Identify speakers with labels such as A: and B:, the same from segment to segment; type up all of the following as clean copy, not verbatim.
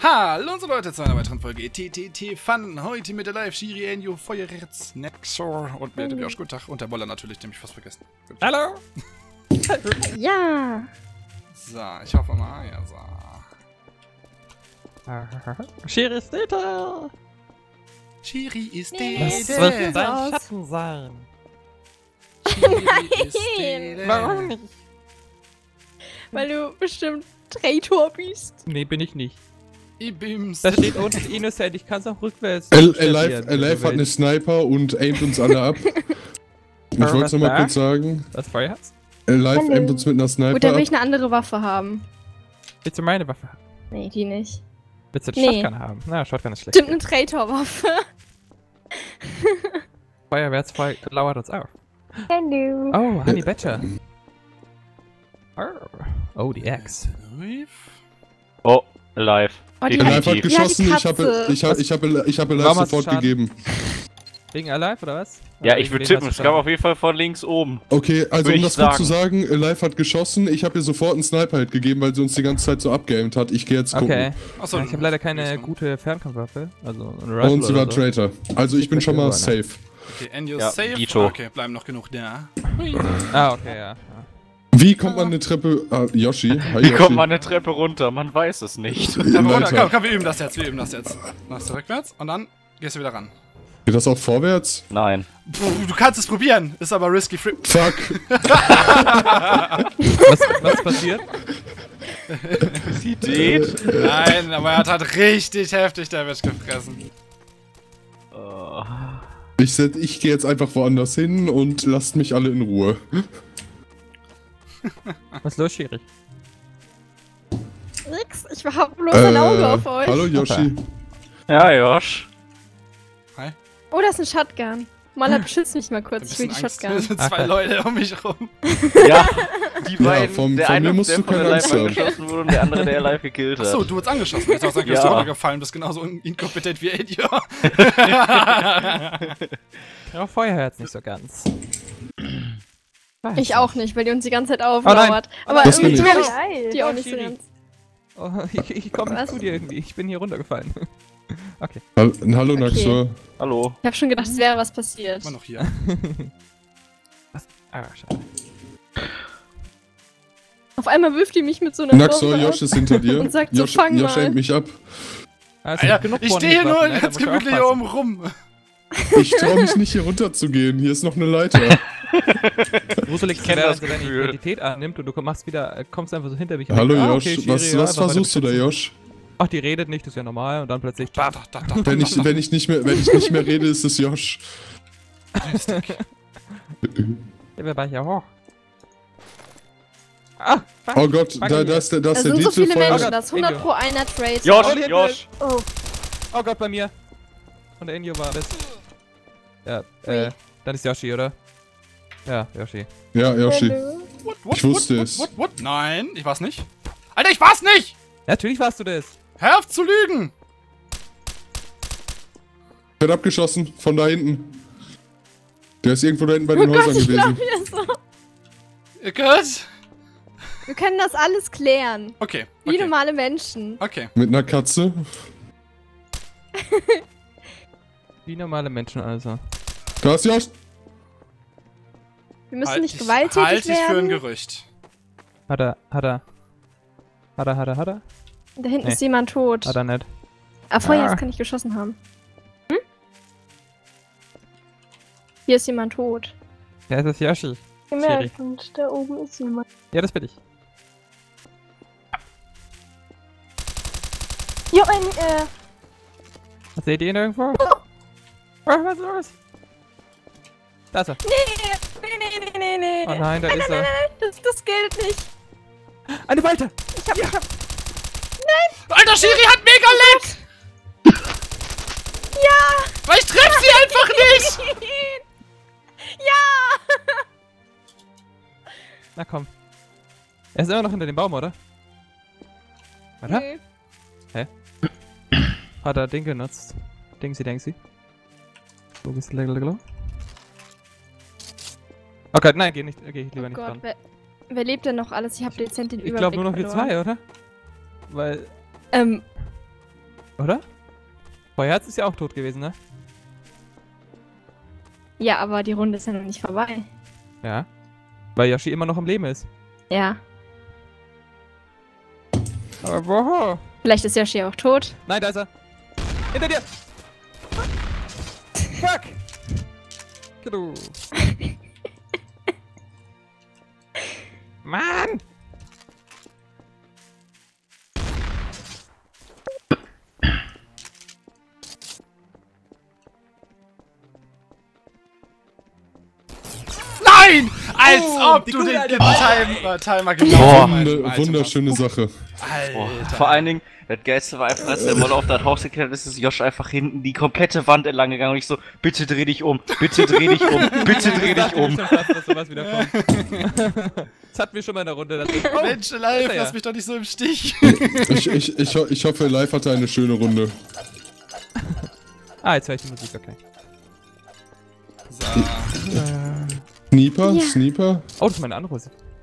A: Hallo unsere Leute zu einer weiteren Folge ETTT Fun. Heute mit der Live Shiri, Enyo, Feuerritz, Nexor und mir dem Josh. Guten Tag. Und der Boller natürlich, den hab ich fast vergessen. Gut.
B: Hallo!
C: Ja!
A: So, ich hoffe mal, ja, so.
B: Shiri ist da!
A: Shiri ist
B: Was
A: Dede.
B: wird sein Schatten sein?
A: Shiri ist Dede.
B: Warum nicht?
C: Weil du bestimmt Traitor bist.
B: Nee, bin ich nicht.
A: Ibims.
B: Da steht unten Innocent, ich kann es auch rückwärts.
D: Alive hat eine Sniper und aimt uns alle ab. Ich wollte es nochmal kurz sagen.
B: Was Feuer hast?
D: Alive
C: Hallo.
D: aimt uns mit einer Sniper
C: Gut, dann will
D: ab.
C: ich eine andere Waffe haben.
B: Willst du meine Waffe haben?
C: Nee, die nicht.
B: Willst du die
C: Nee.
B: Shotgun haben? Na, Shotgun ist schlecht.
C: Stimmt, eine Traitor-Waffe.
B: Feuerwehr lauert uns auf.
C: Hallo.
B: Oh, Honey Badger. Oh, die Axe.
E: Oh, alive.
C: Oh, die
D: Alive hat
C: die
D: geschossen,
C: Katze.
D: ich habe Alive
B: Warum hast du
D: sofort
B: Schaden?
D: gegeben.
B: Wegen Alive oder was?
E: Ja,
B: Oder
E: ich
B: wegen
E: würde
B: wem
E: tippen,
B: hast
E: es
B: du
E: gab
B: Schaden?
E: auf jeden Fall von links oben.
D: Okay, also
E: Würde
D: um
E: ich
D: das kurz zu
E: sagen.
D: sagen, Alive hat geschossen, ich habe ihr sofort einen Sniper-Hit gegeben, weil sie uns die ganze Zeit so abgeaimt hat. Ich gehe jetzt gucken.
B: Okay.
A: Achso,
B: Ja, ich habe leider keine gute Fernkampfwaffe. Also ein Rifle
D: Und sie war
B: oder so.
D: Traitor. Also ich bin schon mal safe.
A: Okay, Enyo
E: Ja,
A: safe.
E: Dito.
A: Okay, bleiben noch genug da.
B: Ah, okay, ja.
D: Wie kommt man eine Treppe... Yoshi. Hi,
E: Wie
D: Yoshi.
E: kommt man eine Treppe runter? Man weiß es nicht.
A: Komm, wir üben das jetzt, Machst du rückwärts und dann gehst du wieder ran.
D: Geht das auch vorwärts?
E: Nein.
A: Du kannst es probieren, ist aber risky free.
D: Fuck.
B: Was passiert?
E: Sie dreht.
A: Nein, aber er hat richtig heftig Damage gefressen.
E: Oh.
D: Ich gehe jetzt einfach woanders hin und lasst mich alle in Ruhe.
B: Was ist los, Shiri?
C: Nix, ich hab bloß ein Auge auf euch.
D: Hallo Yoshi.
E: Ja, Josh.
C: Oh, das ist ein Shotgun. Mala, beschützt mich mal kurz. Ich will die Shotgun.
A: Es sind zwei Leute um mich rum.
E: Ja, die beiden.
D: von
E: der
D: mir
E: eine,
D: musst
E: der
D: du
E: von
D: keine
E: Alive
D: Angst haben.
E: angeschossen wurde und der andere, der Alive gekillt hat.
A: Achso, du wurdest angeschossen. Jetzt hast du
E: Ja.
A: runtergefallen, bist genauso inkompetent wie Edio.
B: Ja, Feuer hört's nicht so ganz.
C: Ich auch nicht, weil die uns die ganze Zeit
B: nein.
C: auflauert. Aber
D: Das bin
C: irgendwie
D: ich.
C: hab ich die auch nicht so
B: Shiri.
C: ganz.
B: Oh, ich komme
C: Was?
B: zu dir irgendwie. Ich bin hier runtergefallen. Okay.
D: Hallo Naxor.
E: Hallo.
C: Ich hab schon gedacht, es wäre was passiert.
A: Immer noch hier.
B: Was? Ah, schade.
C: Auf einmal wirft die mich mit so einer
D: Naxor,
C: Bombe
D: Josh
C: ab.
D: ist hinter dir.
C: Und sagt so,
D: Josh,
C: fang
D: Josh
C: mal.
D: aimt mich ab.
B: Ah, es sind
A: Alter,
B: genug
A: ich stehe hier nur
B: One-Hit-Waffen, ne? Da
A: ganz
B: musst du
A: gemütlich hier
B: aufpassen.
A: oben rum.
D: Ich traue mich nicht hier runter zu gehen. Hier ist noch eine Leiter.
B: Gruselig,
E: kenn
B: wenn
E: das
B: deine
E: Gefühl.
B: Identität annimmt und du kommst einfach so hinter mich.
D: Hallo
B: Ah,
D: Josh,
B: okay, Shiri,
D: was
B: ja, einfach
D: versuchst du da,
B: weiter
D: Josh?
B: Ach, die redet nicht, das ist ja normal. Und dann plötzlich...
A: Da.
D: Wenn ich nicht mehr rede, ist es Josh.
B: Ja, wer war hier hoch? Ah, fuck.
D: Oh Gott,
B: Fuck
D: da
B: hier.
D: ist der
C: Da sind so viele
D: Dieselfeuer.
C: Menschen, das ist 100 pro einer Trade.
E: Josh,
B: Oh,
E: Josh.
C: Oh,
B: Oh Gott, bei mir. Und der Enyo war das. Ja,
C: Ui.
B: dann ist Yoshi, oder? Ja, Yoshi.
D: Ja, Yoshi.
C: hallo.
D: Ich wusste es.
A: What? Nein, ich war's nicht. Alter, ich war's nicht!
B: Natürlich warst du das.
A: Hör auf zu lügen!
D: Wird abgeschossen, von da hinten. Der ist irgendwo da hinten bei den
C: Oh Gott,
D: Häusern
C: ich
D: gewesen.
C: glaub, hier ist so.
A: Gut.
C: Wir können das alles klären.
A: Okay.
C: Wie normale Menschen.
A: Okay.
D: Mit einer Katze.
B: Wie normale Menschen also.
D: Da ist Josh.
C: Wir müssen
A: Halt
C: nicht
A: dich-
C: gewalttätig
A: halt dich für ein
C: werden.
A: Gerücht.
B: Hat er.
C: Da hinten
B: Nee.
C: ist jemand tot.
B: Hat er nicht.
C: Ah, vorher
B: Ah.
C: kann ich geschossen haben. Hm? Hier ist jemand tot.
B: Ja, es ist Yoshi.
C: Gemerkt, und da oben ist jemand.
B: Ja, das bin ich.
C: Jo,
B: Seht ihr ihn irgendwo? Was ist los? Da ist er.
C: nee.
B: Oh nein, da ist er.
C: Das gilt nicht.
B: Eine Walter!
C: Ich hab.
A: Alter, Shiri hat mega Lag!
C: Ja!
A: Weil ich treff sie einfach nicht!
C: Ja!
B: Na komm. Er ist immer noch hinter dem Baum, oder? Warte.
C: Nö.
B: Hat er Ding genutzt? Dingsy. Wo bist du? Okay, nein, geh lieber
C: Oh
B: nicht
C: Gott,
B: dran.
C: wer lebt denn noch alles? Ich hab dezent den
B: Ich
C: Überblick
B: glaube nur noch wir
C: verloren.
B: zwei, oder? Weil. Oder? Feuerherz ist ja auch tot gewesen, ne?
C: Ja, aber die Runde ist ja noch nicht vorbei.
B: Ja. Weil Yoshi immer noch am Leben ist.
C: Ja.
B: Aber wo?
C: Vielleicht ist Yoshi auch tot.
B: Nein, da ist er. Hinter dir! Fuck! Genau. Mann!
A: Nein! Als ob
B: die
A: du
B: gute
A: den
B: alte
A: Timer genau
D: Wunderschöne Sache.
A: Alter.
E: Vor allen Dingen, das Geilste war einfach, als der Moller auf das Haus geklettert ist, ist Josh einfach hinten die komplette Wand entlang gegangen und ich so, bitte dreh dich um, bitte dreh dich um, bitte dreh dich um.
B: Ich dachte schon fast, dass sowas wieder kommt. Das hatten wir schon mal in der Runde. Das
A: Mensch, live, lass mich doch nicht so im Stich.
D: Ich hoffe, Live hatte eine schöne Runde.
B: Ah, jetzt höre ich die Musik, okay.
A: So.
D: Sniper?
C: Ja.
D: Sniper?
B: Oh, das ist meine andere.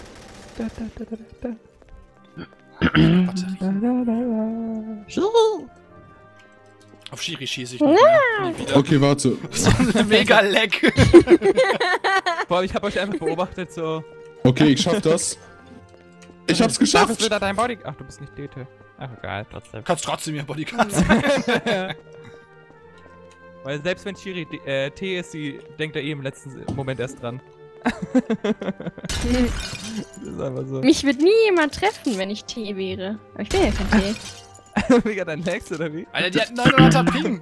A: Auf Shiri schieße ich noch mehr. Nie wieder.
D: Okay, warte.
A: So ein mega Leck.
B: Boah, ich hab euch einfach beobachtet, so.
D: Okay, ich schaff das. Ich hab's
B: Darf
D: geschafft!
B: es wieder dein Body... Ach, du bist nicht DT. Ach, egal, trotzdem.
A: Kannst trotzdem ihr Bodyguard sein.
B: Weil selbst wenn Shiri T ist, sie denkt er eh im letzten Moment erst dran. Das ist einfach so.
C: Mich wird nie jemand treffen, wenn ich T wäre. Aber ich bin ja kein T.
B: Mega dein Lex, oder wie?
A: Alter, die hatten 900er Ping.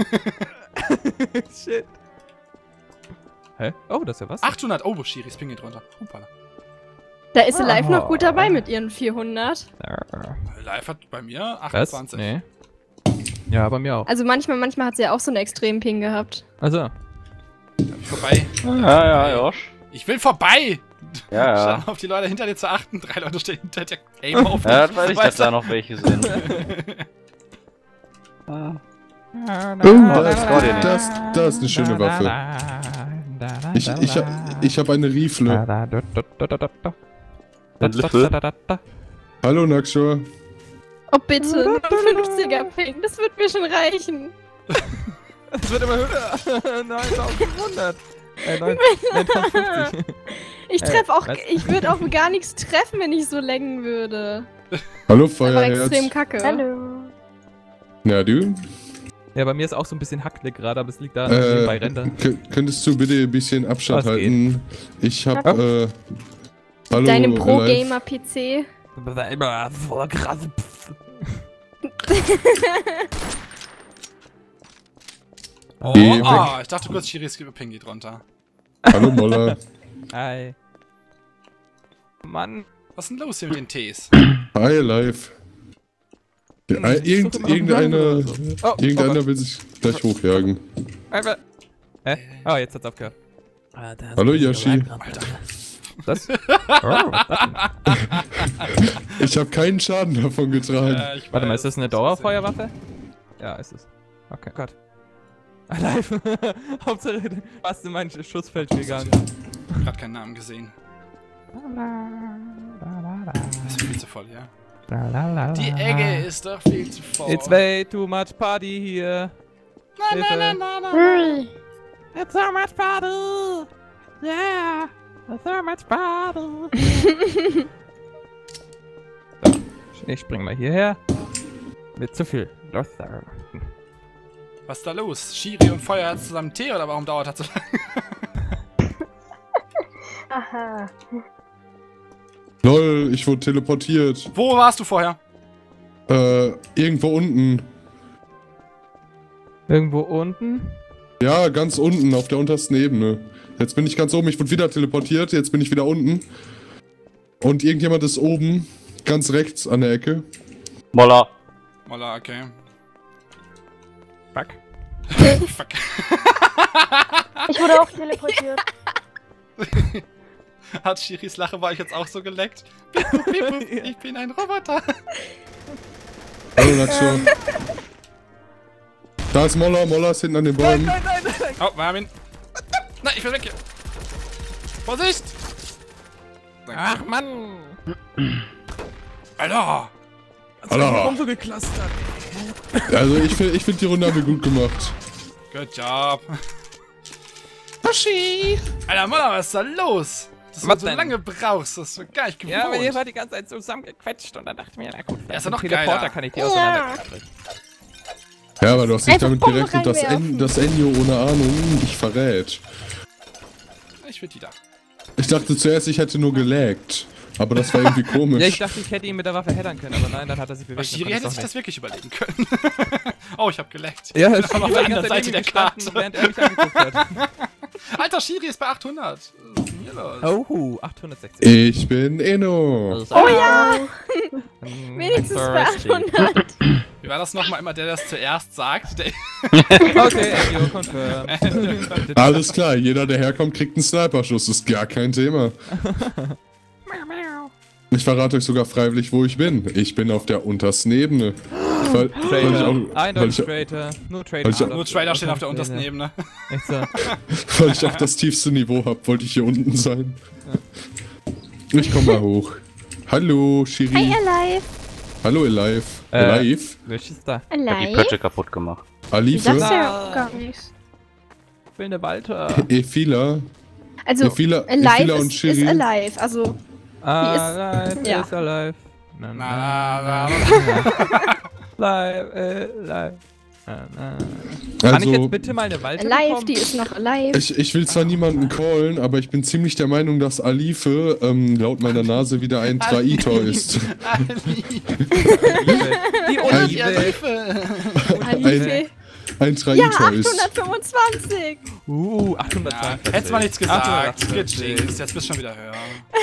B: Shit. Hä? Oh, das ist ja was?
A: 800. Oh, Shiris Ping geht runter. Hoppala.
C: Da ist sie live noch gut dabei mit ihren 400.
A: Live hat bei mir
B: Was?
A: 28.
B: Nee. Ja, bei mir auch.
C: Also manchmal hat sie ja auch so einen extremen Ping gehabt.
B: Also.
A: Vorbei.
E: Ja, Josh.
A: Ich will vorbei.
E: Ja.
A: Schau auf die Leute hinter dir zu achten. 3 Leute stehen hinter dir. Aim auf
E: Ja,
A: dich.
E: das weiß ich, dass da noch welche sind.
D: Oh,
E: das war der nicht.
D: das ist eine schöne Waffe. Ich hab eine Rifle. Hallo, Naxor.
C: Oh bitte, 50er Ping, das wird mir schon reichen.
B: Es wird immer höher. 9500. 950.
C: Ich treffe auch,
B: was?
C: ich würde auch gar nichts treffen, wenn ich so lenken würde.
D: Hallo,
C: Das war extrem
D: Feuerherz.
C: kacke. Hallo.
D: Na, du?
B: Ja, bei mir ist auch so ein bisschen Hacklick gerade, aber es liegt da bei Ränder.
D: Könntest du bitte ein bisschen Abstand
B: Was
D: halten? Ich hab, hallo,
C: Deinem
D: Live.
C: Pro-Gamer-PC.
B: Immer voll krass.
A: Oh,
D: Geh weg.
A: oh, ich dachte kurz, Shiris Ping geht runter.
D: Hallo, Moller.
B: Hi. Mann.
A: Was ist denn los hier mit den Ts?
D: Hi, Live. Ja, irgendeiner will sich gleich hochjagen.
B: Hä? Oh, jetzt hat's aufgehört.
D: Hallo, Yoshi.
A: Alter.
B: Das?
D: Ich habe keinen Schaden davon getragen.
B: Warte mal, ist das eine Dauerfeuerwaffe? Ja, ist es. Okay, Gott. Live. Hauptsache, du hast in mein Schussfeld gegangen.
A: Gerade keinen Namen gesehen. Das ist viel zu voll, ja. Die Egge ist doch viel zu voll.
B: It's way too much party here.
A: Nein.
B: It's so much party. Yeah. It's so much party. So, ich spring mal hierher. Mit zu viel.
A: Was ist da los? Shiri und Feuerherz zusammen Tee oder warum dauert das so lange?
C: Aha.
D: Lol, ich wurde teleportiert.
A: Wo warst du vorher?
D: Irgendwo unten.
B: Irgendwo unten?
D: Ja, ganz unten, auf der untersten Ebene. Jetzt bin ich ganz oben, ich wurde wieder teleportiert, jetzt bin ich wieder unten. Und irgendjemand ist oben, ganz rechts an der Ecke.
E: Moller.
A: Molla, okay.
B: Fuck.
A: Fuck.
F: Ich wurde auch teleportiert.
A: Hat Shiris Lache war ich jetzt auch so geleckt? Piep, piep, piep, piep. Ich bin ein Roboter.
D: Hallo, Nacho. Da ist Moller, Moller ist hinten an den Bäumen.
B: Nein.
A: Oh, Marvin. Nein, ich bin weg hier. Vorsicht!
B: Ach, Mann.
A: Alter!
D: Alter.
B: Warum so geklustert?
D: Also ich find die Runde haben wir gut gemacht.
A: Good job. Yoshi! Alter, Mann, was ist da los? Dass du so lange brauchst, das ist so gar nicht gewohnt.
B: Ja, aber ihr war die ganze Zeit zusammengequetscht und dann dachte ich mir, na gut,
A: ja, ist ja noch
B: Teleporter
A: geiler.
B: kann ich die auseinanderkriegen.
D: Ja, aber du hast nicht
C: Einfach
D: damit
C: Bomben
D: gerechnet, dass
C: reinwerfen.
D: Enyo ohne Ahnung dich verrät.
A: Ich will die da.
D: Ich dachte zuerst, ich hätte nur gelaggt. Aber das war irgendwie komisch.
B: Ja, ich dachte, ich hätte ihn mit der Waffe headern können, aber nein, dann hat er sich bewegt.
A: Shiri hätte sich das wirklich überlegen können. Oh, ich hab geleckt.
B: Ja,
A: ich bin auf der anderen Seite der Karte.
B: während er mich angeguckt hat.
A: Alter, Shiri ist bei 800. Was ist denn hier los?
B: Oh, 860.
D: Ich bin Enno.
C: Oh ja!
B: Hm,
C: Wenigstens bei
B: thirsty.
C: 800.
A: Wie war das nochmal immer, der das zuerst sagt? Der
B: Okay, Enyo, confirmed.
D: Alles klar, jeder, der herkommt, kriegt einen Sniper-Schuss. Ist gar kein Thema. Ich verrate euch sogar freiwillig, wo ich bin. Ich bin auf der untersten Ebene. Weil
B: Eindeutig Traitor. Nur Traitor.
A: Nur Trader stehen auf der untersten Ebene.
B: Echt so.
D: weil ich auch das tiefste Niveau habe, wollte ich hier unten sein. Ich komm mal hoch. Hallo, Shiri.
C: Hi, Alive.
D: Hallo, Alive. Alive?
B: Welches ist da?
E: Ich hab die
C: Alive?
E: Pötte kaputt gemacht.
C: Ich
D: Alive?
C: sag's ja gar nichts.
B: Ich will eine Walter.
D: Efila?
C: Also,
D: Efila
C: Alive
D: und
C: ist
D: Shiri?
C: Alive. Also,
B: Alive
C: ja.
B: is alive. Na,
A: Na,
B: Live. Kann ich jetzt bitte mal eine Walter
C: Alive,
B: bekommen?
C: die ist noch alive.
D: Ich will zwar niemanden callen, aber ich bin ziemlich der Meinung, dass Alive laut meiner Nase wieder ein Traitor ist.
B: Die
A: Ja,
B: Olive.
C: Alive.
D: Ein
C: Ja,
D: Traitor ist.
C: 825.
B: 820.
A: hättest mal nichts gesagt.
B: 848.
A: Gejinxt, jetzt bist du schon wieder höher.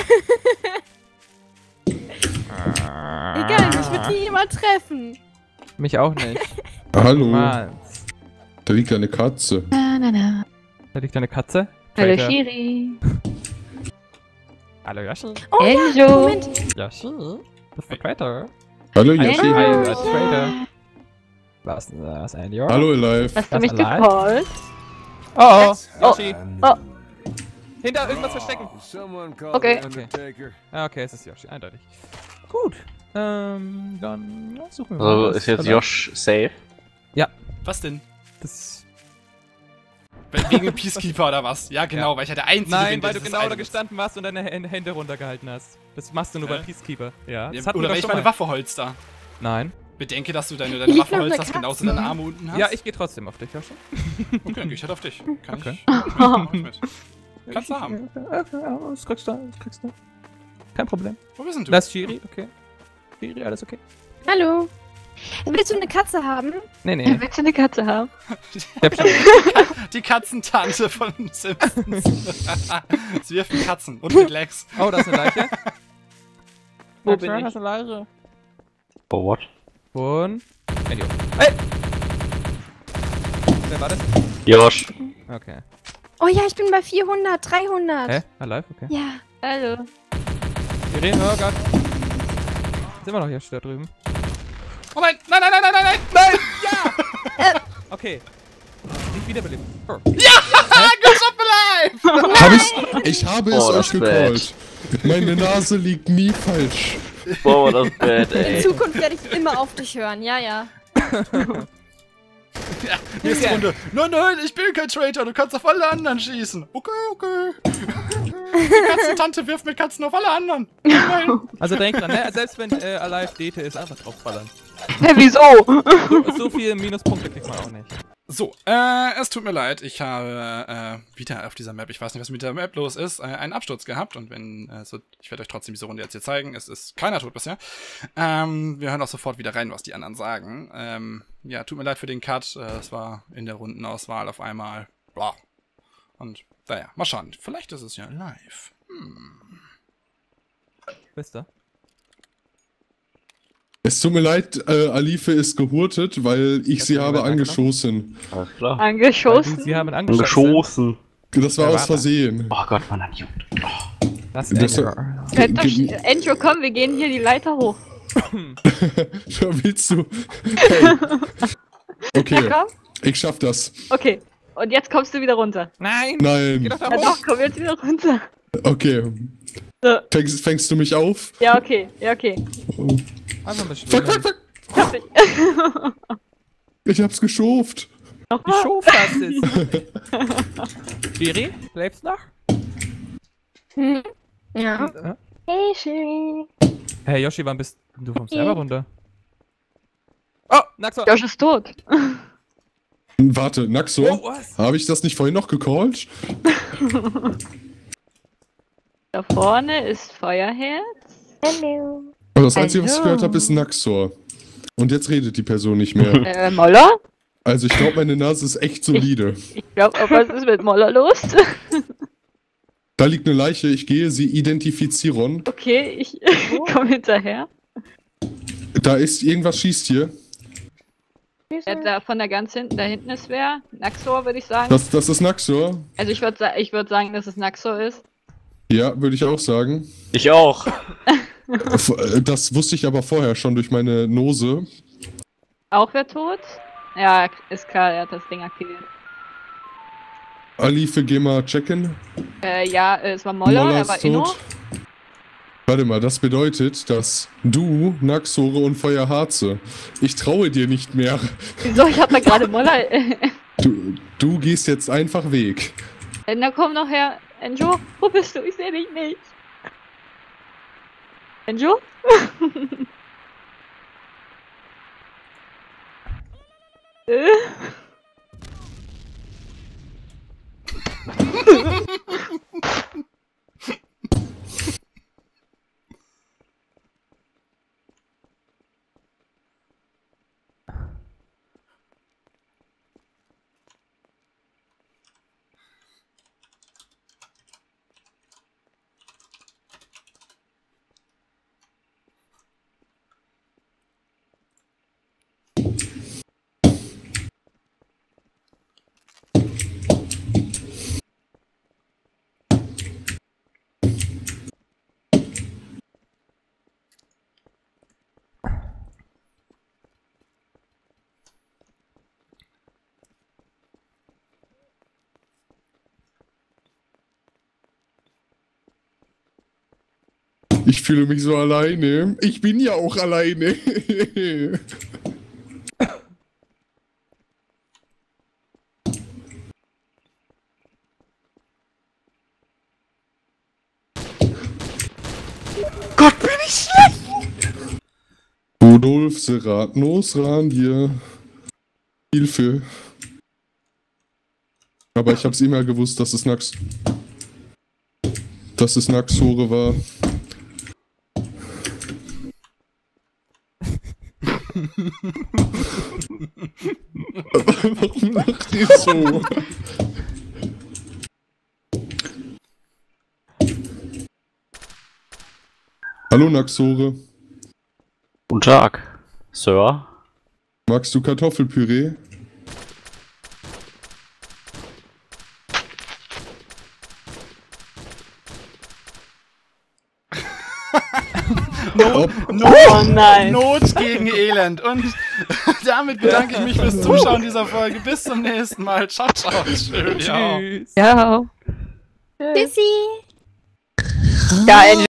C: Egal, mich wird nie jemand treffen.
B: Mich auch nicht.
D: Hallo,
B: Mann.
D: da liegt eine Katze.
B: Da liegt eine Katze.
F: Hallo
B: Traitor.
F: Shiri.
B: Hallo Yoshi.
C: Oh ja,
F: Enjo.
C: Moment.
B: Yoshi. Das ist der Traitor.
D: Hallo,
F: Hallo.
D: Yoshi.
B: Hi, Traitor. Was ist das? Ein Jahr?
D: Hallo, Alive.
F: Hast du
B: Das
F: mich
B: allein?
F: gecallt?
B: Oh,
F: Oh.
B: Yoshi.
F: Oh.
B: Hinter irgendwas verstecken.
F: Okay.
B: Ja, okay, es ist Yoshi, eindeutig. Gut. Dann suchen wir
E: Also
B: was.
E: ist jetzt
B: Oder?
E: Josh safe?
A: Was denn?
B: Das
A: Wegen dem Peacekeeper oder was? Ja, genau,
B: Ja.
A: weil ich ja der Einzige
B: Nein,
A: bin, der
B: weil du
A: dieses
B: genau da
A: Item ist.
B: gestanden warst und deine Hände runtergehalten hast. Das machst du nur bei Peacekeeper. Ja, das
A: Ja,
B: hatten wir
A: oder
B: doch
A: wenn ich
B: schon
A: meine
B: mal.
A: Waffe holster.
B: Nein.
A: Bedenke, dass du deine
C: Liegt
A: Waffe
C: noch eine
A: holsterst, genauso deine
C: Katze.
A: Arme unten hast.
B: Ja, ich gehe trotzdem auf dich, Yoshi.
A: Okay, dann geh ich halt auf dich. Kann
B: Okay.
A: ich mit. Kannst du haben.
B: Das kriegst du, Kein Problem.
A: Wo bist denn du?
B: Das ist Shiri, okay. Shiri, alles okay?
C: Hallo. Willst du eine Katze haben?
B: Nee.
F: Willst du eine Katze haben?
B: Ich hab schon.
A: Die Katzentante von Simpsons. Sie wirft mit Katzen und mit Legs.
B: Oh, da ist eine Leiche.
F: Wo bin ich?
B: Da ist eine Leiche.
E: Oh, what?
B: Und. Enjo. Hey! Wer war das?
E: Josh.
B: Okay.
C: Oh ja, ich bin bei 400, 300.
B: Hä? Alive? Okay.
C: Ja.
F: Hallo.
B: Irene, oh Gott. Sind wir noch hier da drüben?
A: Oh nein, nein, nein, nein, nein, nein, nein!
B: Okay. Nicht wiederbelebt. Oh.
A: Good job alive!
D: Ich habe es
E: Oh,
D: euch
E: das ist
D: gecallt. Meine Nase liegt nie falsch.
E: Boah, das bad,
C: In
E: ey.
C: Zukunft werde ich immer auf dich hören. Ja, ja.
A: Ja, nächste Runde. Nein, nein, ich bin kein Traitor, du kannst auf alle anderen schießen. Okay, okay. Die Katzentante wirft mit Katzen auf alle anderen. Nein.
B: Also denk dran, ne? Selbst wenn Alive Dete ist, einfach draufballern.
F: Hä, wieso?
B: So viele Minuspunkte kriegt man auch nicht.
A: So, es tut mir leid, ich habe wieder auf dieser Map, ich weiß nicht, was mit der Map los ist, einen Absturz gehabt und wenn, ich werde euch trotzdem diese Runde jetzt hier zeigen, es ist keiner tot bisher. Wir hören auch sofort wieder rein, was die anderen sagen. Ja, tut mir leid für den Cut, es war in der Rundenauswahl auf einmal, bla. Und, naja, mal schauen, vielleicht ist es ja live.
B: Wisst ihr?
D: Es tut mir leid, Alive ist gehurtet, weil ich sie
B: tut mir
D: habe
B: leid,
D: angeschossen.
E: Alles klar.
F: Angeschossen?
B: Sie haben angeschossen.
E: Geschossen.
D: Das war
B: Wer
D: aus
B: war
D: Versehen.
E: Oh Gott, man hat juckt.
B: Das
D: Das-
B: ist
F: Könnt doch, Enjo, komm, wir gehen hier die Leiter hoch.
D: Willst du? Hey. Okay,
F: Komm?
D: ich schaff das.
F: Okay. Und jetzt kommst du wieder runter.
B: Nein! Geh
D: Nein.
B: doch da
F: Ja
B: hoch!
F: doch, komm jetzt wieder runter.
D: Okay.
F: So.
D: Fängst du mich auf?
F: Ja, okay. Ja, okay.
B: Einfach ein bisschen.
D: Fuck, fuck, fuck.
F: hab ich.
D: Ich hab's geschoft.
B: Die Schof hast es. Shiri, lebst noch?
C: Hm. Ja.
F: Hey, Shiri.
B: Hey Yoshi, wann bist du vom Server runter? Oh, Naxor!
F: Josh ist tot.
D: Warte, Naxor?
B: Oh, was?
D: Habe ich das nicht vorhin noch gecallt?
F: Da vorne ist Feuerherz. Hallo.
D: Aber das Einzige, was ich
F: Hallo.
D: gehört habe, ist Naxor. Und jetzt redet die Person nicht mehr.
F: Moller?
D: Also ich glaube, meine Nase ist echt solide.
F: Ich glaube, was ist mit Moller los?
D: Da liegt eine Leiche, ich gehe sie identifizieren.
F: Okay, ich komme hinterher.
D: Da ist irgendwas schießt hier.
F: Da von der ganz hinten, da hinten ist wer? Naxor, würde ich sagen.
D: Das ist Naxor.
F: Also ich würd sagen, dass es Naxor ist.
D: Ja, würde ich auch sagen.
E: Ich auch.
D: Das wusste ich aber vorher schon durch meine Nose.
F: Auch wer tot? Ja, ist klar, er hat das Ding aktiviert.
D: Alife, geh mal checken.
F: Ja, es war Moller, er war Inno.
D: Warte mal, das bedeutet, dass du, Naxore und Feuerharze, ich traue dir nicht mehr.
F: Wieso? Ich hab da gerade Moller.
D: Du gehst jetzt einfach weg.
F: Na komm noch her. Enjo, wo bist du? Ich sehe dich nicht. Enjo?
D: Ich fühle mich so alleine. Ich bin ja auch alleine.
E: Gott, bin ich schlecht!
D: Rudolf Serat Nosrandir. Hilfe. Aber ich hab's immer gewusst, dass es Naxore war. Warum lacht ihr so? Hallo Naxore.
E: Guten Tag, Sir.
D: Magst du Kartoffelpüree?
F: Oh nein.
A: Not gegen Elend. Und damit bedanke ich mich fürs Zuschauen dieser Folge. Bis zum nächsten Mal. Ciao, ciao. Schön, ja.
B: Tschüss.
F: Ja.
C: Tschüssi.
F: Ja,